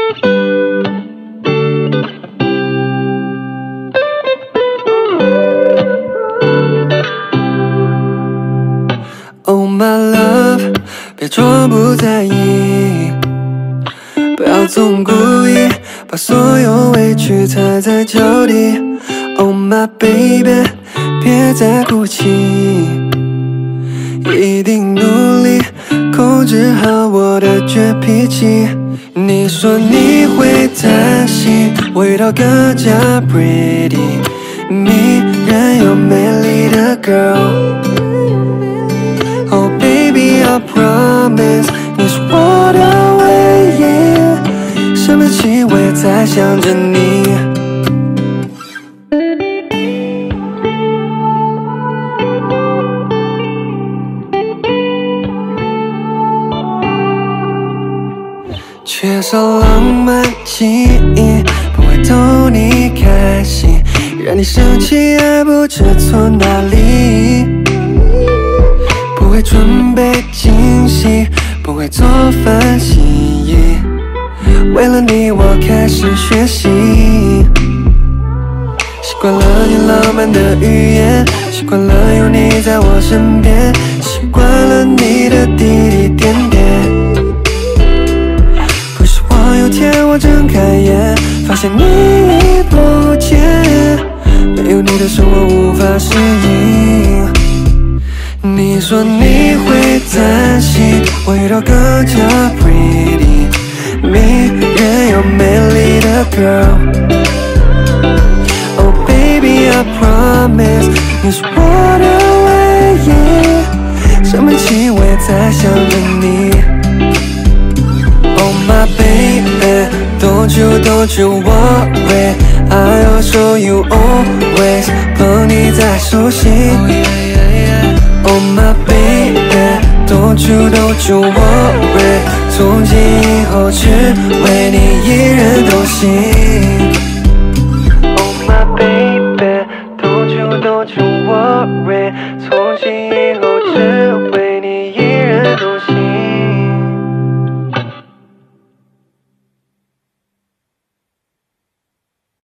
Oh my love， 别装不在意，不要总故意把所有委屈踩在脚底。Oh my baby， 别再哭泣，一定努力控制好我的倔脾气。你说你会担心我遇到更加 pretty 迷人又美丽的 girl。Oh baby I promise 你是我的唯一，生闷气我也在想着你。缺少浪漫记忆，不会逗你开心，让你生气也不知错哪里。不会准备惊喜，不会做饭洗衣，为了你我开始学习。习惯了你浪漫的语言，习惯了有你在我身边，习惯了你的滴滴点点。有天我睁开眼，发现你已不见，没有你的生活无法适应。你说你会担心我遇到更加 pretty 迷人又美丽的 girl。Oh baby I promise 你是我的唯一，生闷气我也在想着你。Oh my baby, don't you worry, I'll show you always 捧你在手心。Oh my baby, don't you worry 从今以后只为你一人同行。